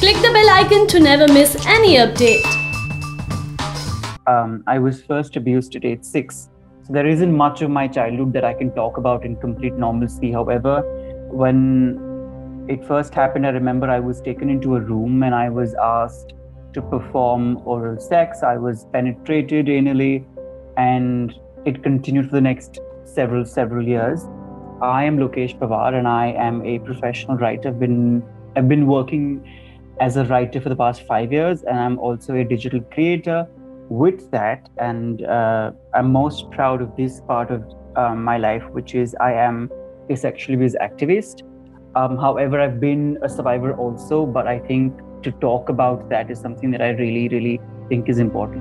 Click the bell icon to never miss any update. I was first abused at age 6. So there isn't much of my childhood that I can talk about in complete normalcy. However, when it first happened, I remember I was taken into a room and I was asked to perform oral sex. I was penetrated anally, and it continued for the next several years. I am Lokesh Pawar and I am a professional writer. I've been working as a writer for the past 5 years, and I'm also a digital creator with that. And I'm most proud of this part of my life, which is I am a sexual abuse activist. However, I've been a survivor also, but I think to talk about that is something that I really think is important.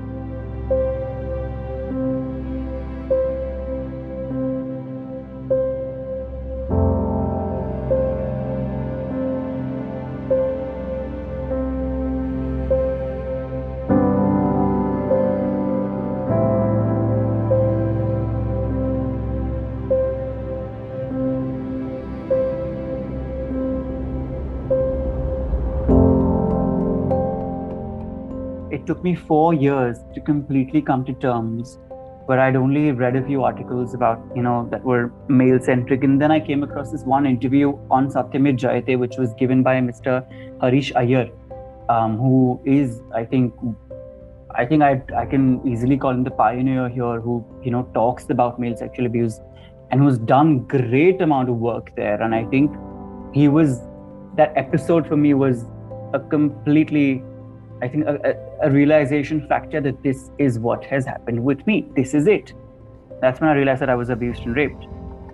It took me 4 years to completely come to terms, where I'd only read a few articles about, that were male-centric. And then I came across this one interview on Satyamit Jayate, which was given by Mr. Harish Iyer, who is, I think I can easily call him the pioneer here, who, talks about male sexual abuse and who's done great amount of work there. And I think that episode for me was a completely, I think, a realization factor that this is what has happened with me. This is it. That's when I realized that I was abused and raped.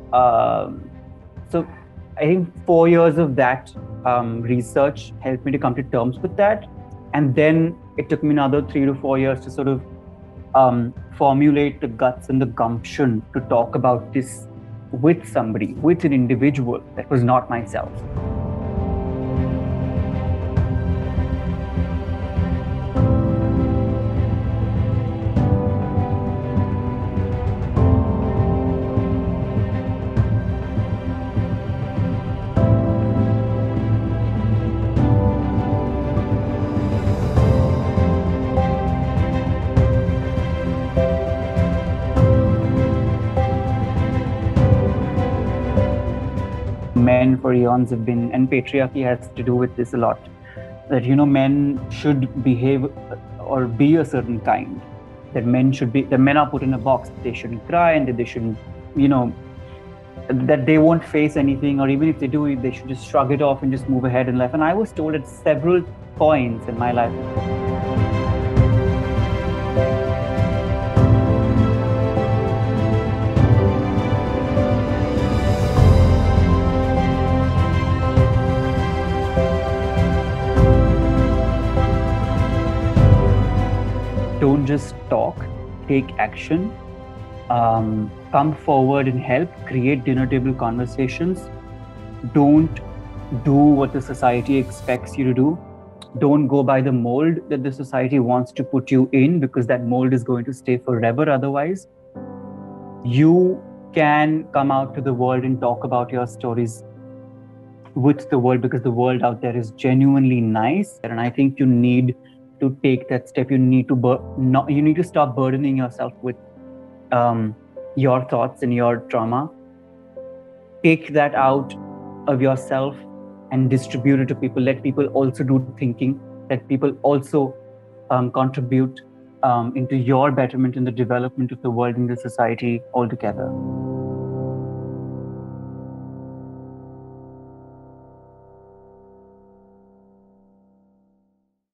So I think 4 years of that research helped me to come to terms with that. And then it took me another 3 to 4 years to sort of formulate the guts and the gumption to talk about this with somebody, with an individual that was not myself. Men for eons have been, and patriarchy has to do with this a lot, that men should behave or be a certain kind, that men are put in a box, that they shouldn't cry, and that they shouldn't, that they won't face anything, or even if they do, they should just shrug it off and just move ahead in life. And I was told at several points in my life, don't just talk, take action, come forward and help, create dinner table conversations. Don't do what the society expects you to do. Don't go by the mold that the society wants to put you in, because that mold is going to stay forever otherwise. You can come out to the world and talk about your stories with the world, because the world out there is genuinely nice. And I think you need to take that step. You need to stop burdening yourself with your thoughts and your trauma. Take that out of yourself and distribute it to people. Let people also do thinking. Let people also contribute into your betterment in the development of the world and the society altogether.